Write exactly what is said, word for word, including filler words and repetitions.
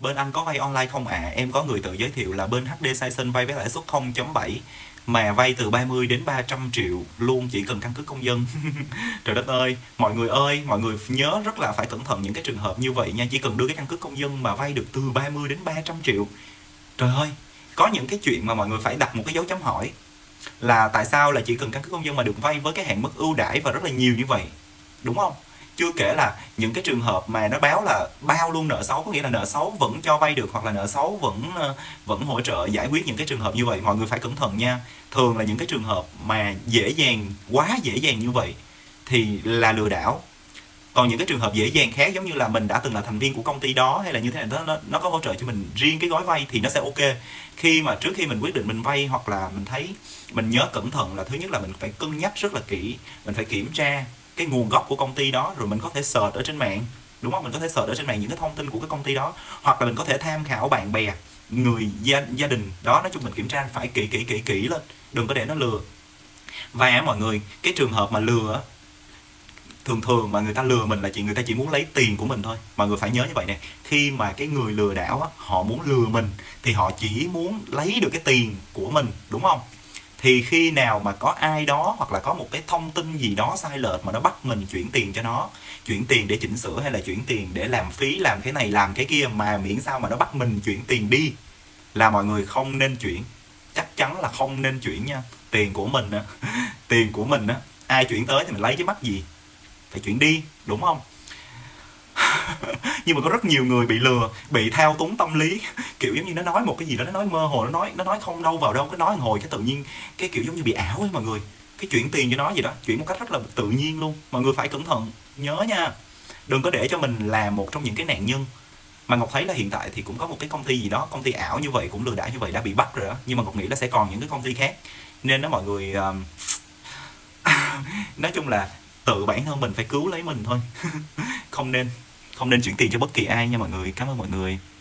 Bên anh có vay online không ạ? À? Em có người tự giới thiệu là bên hát đê Sison vay với lãi suất không chấm bảy mà vay từ ba mươi đến ba trăm triệu luôn, chỉ cần căn cước công dân. Trời đất ơi, mọi người ơi, mọi người nhớ rất là phải cẩn thận những cái trường hợp như vậy nha. Chỉ cần đưa cái căn cước công dân mà vay được từ ba mươi đến ba trăm triệu. Trời ơi, có những cái chuyện mà mọi người phải đặt một cái dấu chấm hỏi là tại sao là chỉ cần căn cước công dân mà được vay với cái hạn mức ưu đãi và rất là nhiều như vậy, đúng không? Chưa kể là những cái trường hợp mà nó báo là bao luôn nợ xấu, có nghĩa là nợ xấu vẫn cho vay được, hoặc là nợ xấu vẫn vẫn hỗ trợ giải quyết những cái trường hợp như vậy. Mọi người phải cẩn thận nha. Thường là những cái trường hợp mà dễ dàng, quá dễ dàng như vậy thì là lừa đảo. Còn những cái trường hợp dễ dàng khác, giống như là mình đã từng là thành viên của công ty đó hay là như thế này, nó, nó có hỗ trợ cho mình riêng cái gói vay thì nó sẽ ok. Khi mà trước khi mình quyết định mình vay, hoặc là mình thấy, mình nhớ cẩn thận là thứ nhất là mình phải cân nhắc rất là kỹ, mình phải kiểm tra cái nguồn gốc của công ty đó, rồi mình có thể search ở trên mạng, đúng không? Mình có thể search ở trên mạng những cái thông tin của cái công ty đó, hoặc là mình có thể tham khảo bạn bè, người gia, gia đình đó. Nói chung mình kiểm tra phải kỹ kỹ kỹ kỹ lên, đừng có để nó lừa. Và mọi người, cái trường hợp mà lừa, thường thường mà người ta lừa mình là chị người ta chỉ muốn lấy tiền của mình thôi. Mọi người phải nhớ như vậy nè. Khi mà cái người lừa đảo á, họ muốn lừa mình thì họ chỉ muốn lấy được cái tiền của mình, đúng không? Thì khi nào mà có ai đó hoặc là có một cái thông tin gì đó sai lệch mà nó bắt mình chuyển tiền cho nó, chuyển tiền để chỉnh sửa hay là chuyển tiền để làm phí, làm cái này làm cái kia, mà miễn sao mà nó bắt mình chuyển tiền đi, là mọi người không nên chuyển. Chắc chắn là không nên chuyển nha. Tiền của mình á, tiền của mình á, ai chuyển tới thì mình lấy chứ mắc gì, phải chuyển đi, đúng không? Nhưng mà có rất nhiều người bị lừa, bị thao túng tâm lý, kiểu giống như nó nói một cái gì đó, nó nói mơ hồ, nó nói nó nói không đâu vào đâu, cái nói một hồi cái tự nhiên cái kiểu giống như bị ảo ấy mọi người. Cái chuyển tiền cho nó gì đó, chuyển một cách rất là tự nhiên luôn. Mọi người phải cẩn thận, nhớ nha. Đừng có để cho mình là một trong những cái nạn nhân. Mà Ngọc thấy là hiện tại thì cũng có một cái công ty gì đó, công ty ảo như vậy, cũng lừa đảo như vậy, đã bị bắt rồi đó. Nhưng mà Ngọc nghĩ là sẽ còn những cái công ty khác. Nên đó mọi người, um... nói chung là tự bản thân mình phải cứu lấy mình thôi. Không nên không nên chuyển tiền cho bất kỳ ai nha mọi người. Cảm ơn mọi người.